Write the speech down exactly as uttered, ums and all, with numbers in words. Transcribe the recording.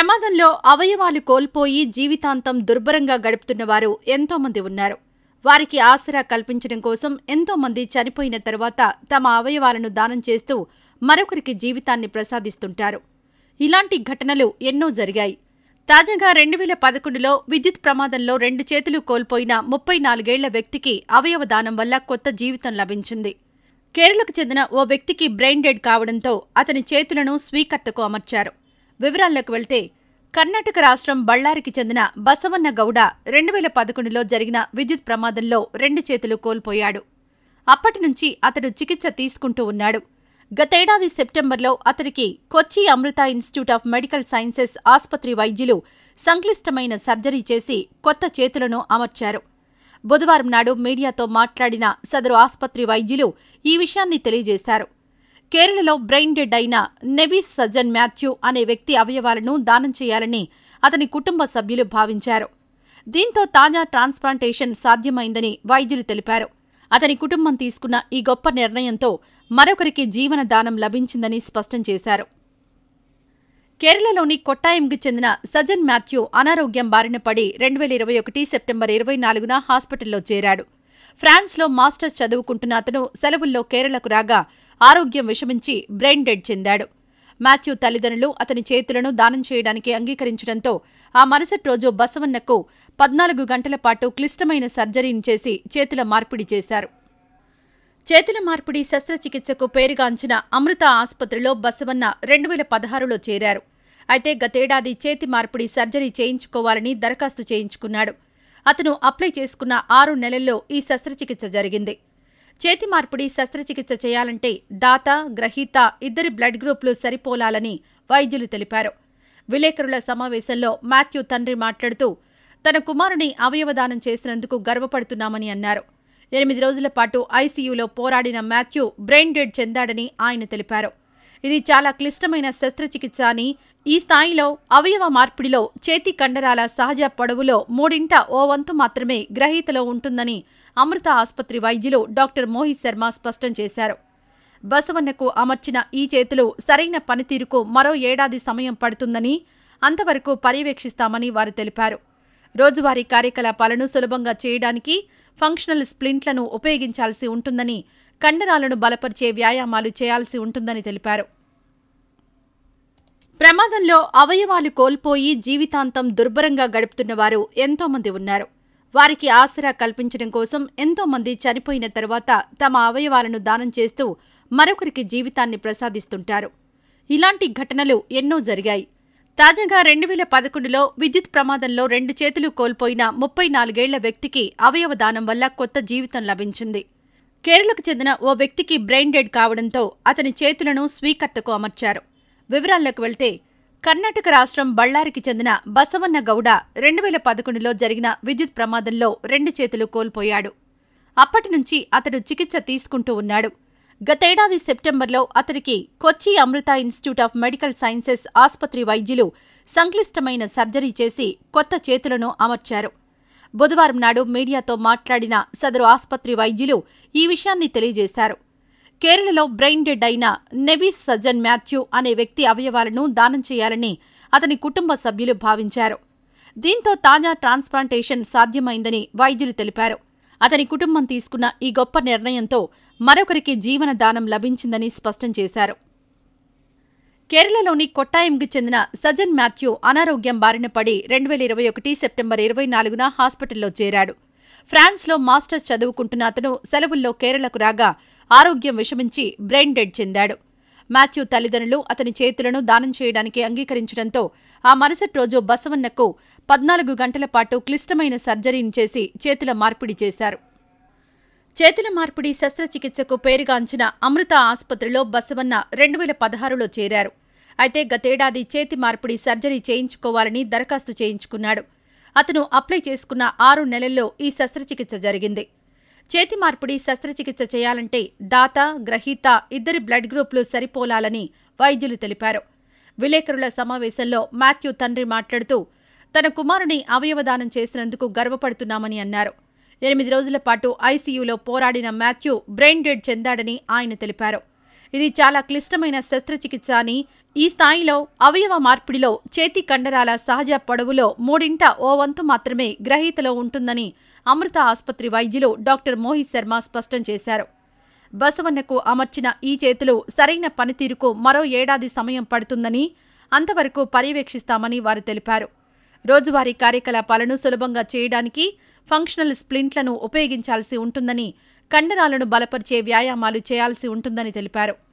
ప్రమాదంలో అవయవాలు కోల్పోయి జీవితాంతం దుర్భరంగా గడుపుతున్నవారు ఎంతోమంది ఉన్నారు. వారికి ఆసరా కల్పించడం కోసం ఎంతోమంది చనిపోయిన తర్వాత తమ అవయవాలను దానం చేస్తూ మరొకరికి జీవితాన్ని ప్రసాదిస్తుంటారు. ఇలాంటి ఘటనలు ఎన్నో జరిగాయి. తాజాగా రెండు వేల పదకొండులో విద్యుత్ ప్రమాదంలో రెండు చేతులు కోల్పోయిన ముప్పై నాలుగేళ్ల వ్యక్తికి అవయవ దానం వల్ల కొత్త జీవితం లభించింది. కేరళకు చెందిన ఓ వ్యక్తికి బ్రెయిన్ డెడ్ కావడంతో అతని చేతులను స్వీకర్తకు అమర్చారు. వివరాల్లోకి వెళ్తే, కర్ణాటక రాష్ట్రం బళ్ళారికి చెందిన బసవన్న గౌడ రెండు వేల పదకొండులో జరిగిన విద్యుత్ ప్రమాదంలో రెండు చేతులు కోల్పోయాడు. అప్పటి నుంచి అతడు చికిత్స తీసుకుంటూ ఉన్నాడు. గతేడాది సెప్టెంబర్లో అతడికి Kochi Amrita institute of medical sciences ఆస్పత్రి వైద్యులు సంక్లిష్టమైన సర్జరీ చేసి కొత్త చేతులను అమర్చారు. బుధవారం నాడు మీడియాతో మాట్లాడిన సదరు ఆస్పత్రి వైద్యులు ఈ విషయాన్ని తెలియజేశారు. కేరళలో బ్రెయిన్ డెడ్ అయిన నెవిస్ సజ్జన్ మాథ్యూ అనే వ్యక్తి అవయవాలను దానం చేయాలని అతని కుటుంబ సభ్యులు భావించారు. దీంతో తాజా ట్రాన్స్ప్లాంటేషన్ సాధ్యమైందని వైద్యులు తెలిపారు. అతని కుటుంబం తీసుకున్న ఈ గొప్ప నిర్ణయంతో మరొకరికి జీవన దానం లభించిందని స్పష్టం చేశారు. కేరళలోని కొట్టాయంకు చెందిన సజ్జన్ మాథ్యూ అనారోగ్యం బారిన పడి రెండు వేల ఇరవై ఒకటి సెప్టెంబర్ ఇరవై నాలుగున హాస్పిటల్లో చేరాడు. ఫ్రాన్స్లో మాస్టర్స్ చదువుకుంటున్న అతను సెలవుల్లో కేరళకు రాగా ఆరోగ్యం విషమించి బ్రెయిన్ డెడ్ చెందాడు. మాథ్యూ తల్లిదండ్రులు అతని చేతులను దానం చేయడానికి అంగీకరించడంతో ఆ మరుసటి రోజు బసవన్నకు పద్నాలుగు గంటల పాటు క్లిష్టమైన సర్జరీని చేసి చేతుల మార్పిడి చేశారు. చేతుల మార్పిడి శస్త్రచికిత్సకు పేరుగాంచిన అమృత ఆసుపత్రిలో బసవన్న రెండు వేల పదహారులో చేరారు. అయితే గతేడాది చేతి మార్పిడి సర్జరీ చేయించుకోవాలని దరఖాస్తు చేయించుకున్నాడు. అతను అప్లై చేసుకున్న ఆరు నెలల్లో ఈ శస్త్రచికిత్స జరిగింది. చేతి మార్పిడి శస్త్రచికిత్స చేయాలంటే దాత, గ్రహీత ఇద్దరి బ్లడ్ గ్రూపులు సరిపోలాలని వైద్యులు తెలిపారు. విలేకరుల సమావేశంలో మాథ్యూ తండ్రి మాట్లాడుతూ తన కుమారుని అవయవదానం చేసినందుకు గర్వపడుతున్నామని అన్నారు. ఎనిమిది రోజుల పాటు ఐసీయూలో పోరాడిన మాథ్యూ బ్రెయిన్ డెడ్ చెందాడని ఆయన తెలిపారు. ఇది చాలా క్లిష్టమైన శస్త్రచికిత్స అని, ఈ స్థాయిలో అవయవ మార్పిడిలో చేతి కండరాల సహజ పొడవులో మూడింట ఓ వంతు మాత్రమే గ్రహీతలో ఉంటుందని అమృత ఆసుపత్రి వైద్యులు డాక్టర్ మోహిత్ శర్మ స్పష్టం చేశారు. బసవన్నకు అమర్చిన ఈ చేతులు సరైన పనితీరుకు మరో ఏడాది సమయం పడుతుందని, అంతవరకు పర్యవేక్షిస్తామని వారు తెలిపారు. రోజువారీ కార్యకలాపాలను సులభంగా చేయడానికి ఫంక్షనల్ స్ప్లింట్లను ఉపయోగించాల్సి ఉంటుందని, కండరాలను బలపరిచే వ్యాయామాలు చేయాల్సి ఉంటుందని తెలిపారు. ప్రమాదంలో అవయవాలు కోల్పోయి జీవితాంతం దుర్భరంగా గడుపుతున్నవారు ఎంతోమంది ఉన్నారు. వారికి ఆసరా కల్పించడం కోసం ఎంతోమంది చనిపోయిన తర్వాత తమ అవయవాలను దానం చేస్తూ మరొకరికి జీవితాన్ని ప్రసాదిస్తుంటారు. ఇలాంటి ఘటనలు ఎన్నో జరిగాయి. తాజాగా రెండు వేల పదకొండులో విద్యుత్ ప్రమాదంలో రెండు చేతులు కోల్పోయిన ముప్పై నాలుగేళ్ల వ్యక్తికి అవయవ దానం వల్ల కొత్త జీవితం లభించింది. కేరళకు చెందిన ఓ వ్యక్తికి బ్రెయిన్ డెడ్ కావడంతో అతని చేతులను స్వీకర్తకు అమర్చారు. వివరాల్లోకి వెళ్తే, కర్ణాటక రాష్ట్రం బళ్ళారికి చెందిన బసవన్న గౌడ రెండు వేల పదకొండులో జరిగిన విద్యుత్ ప్రమాదంలో రెండు చేతులు కోల్పోయాడు. అప్పటి నుంచి అతడు చికిత్స తీసుకుంటూ ఉన్నాడు. గతేడాది సెప్టెంబర్లో అతడికి Kochi Amrita institute of medical sciences ఆస్పత్రి వైద్యులు సంక్లిష్టమైన సర్జరీ చేసి కొత్త చేతులను అమర్చారు. బుధవారం నాడు మీడియాతో మాట్లాడిన సదరు ఆస్పత్రి వైద్యులు ఈ విషయాన్ని తెలియజేశారు. కేరళలో బ్రెయిన్ డెడ్ అయిన నెవిస్ సజ్జన్ మాథ్యూ అనే వ్యక్తి అవయవాలను దానం చేయాలని అతని కుటుంబ సభ్యులు భావించారు. దీంతో తాజా ట్రాన్స్ప్లాంటేషన్ సాధ్యమైందని వైద్యులు తెలిపారు. అతని కుటుంబం తీసుకున్న ఈ గొప్ప నిర్ణయంతో మరొకరికి జీవన దానం లభించిందని స్పష్టం చేశారు. కేరళలోని కొట్టాయంకు చెందిన సజ్జన్ మాథ్యూ అనారోగ్యం బారిన పడి రెండు వేల ఇరవై ఒకటి సెప్టెంబర్ ఇరవై నాలుగున హాస్పిటల్లో చేరాడు. ఫ్రాన్స్లో మాస్టర్స్ చదువుకుంటున్న అతను సెలవుల్లో కేరళకు రాగా ఆరోగ్యం విషమించి బ్రెయిన్ డెడ్ చెందాడు. మాథ్యూ తల్లిదండ్రులు అతని చేతులను దానం చేయడానికి అంగీకరించడంతో ఆ మరుసటి రోజు బసవన్నకు పద్నాలుగు గంటల పాటు క్లిష్టమైన సర్జరీని చేసి చేతుల మార్పిడి చేశారు. చేతుల మార్పిడి శస్త్రచికిత్సకు పేరుగాంచిన అమృత ఆసుపత్రిలో బసవన్న రెండు వేల పదహారులో చేరారు. అయితే గతేడాది చేతి మార్పిడి సర్జరీ చేయించుకోవాలని దరఖాస్తు చేయించుకున్నాడు. అతను అప్లై చేసుకున్న ఆరు నెలల్లో ఈ శస్త్రచికిత్స జరిగింది. చేతి మార్పిడి శస్త్రచికిత్స చేయాలంటే దాత, గ్రహీత ఇద్దరి బ్లడ్ గ్రూపులు సరిపోలాలని వైద్యులు తెలిపారు. విలేకరుల సమావేశంలో మాథ్యూ తండ్రి మాట్లాడుతూ తన కుమారుని అవయవదానం చేసినందుకు గర్వపడుతున్నామని అన్నారు. ఎనిమిది రోజుల పాటు ఐసీయూలో పోరాడిన మాథ్యూ బ్రెయిన్ డెడ్ చెందాడని ఆయన తెలిపారు. ఇది చాలా క్లిష్టమైన శస్త్రచికిత్స అని, ఈ స్థాయిలో అవయవ మార్పిడిలో చేతి కండరాల సహజ పొడవులో మూడింట ఓ వంతు మాత్రమే గ్రహీతలో ఉంటుందని అమృత ఆసుపత్రి వైద్యులు డాక్టర్ మోహిత్ శర్మ స్పష్టం చేశారు. బసవన్నకు అమర్చిన ఈ చేతులు సరైన పనితీరుకు మరో ఏడాది సమయం పడుతుందని, అంతవరకు పర్యవేక్షిస్తామని వారు తెలిపారు. రోజువారీ కార్యకలాపాలను సులభంగా చేయడానికి ఫంక్షనల్ స్ప్లింట్లను ఉపయోగించాల్సి ఉంటుందని, కండరాలను బలపరిచే వ్యాయామాలు చేయాల్సి ఉంటుందని తెలిపారు.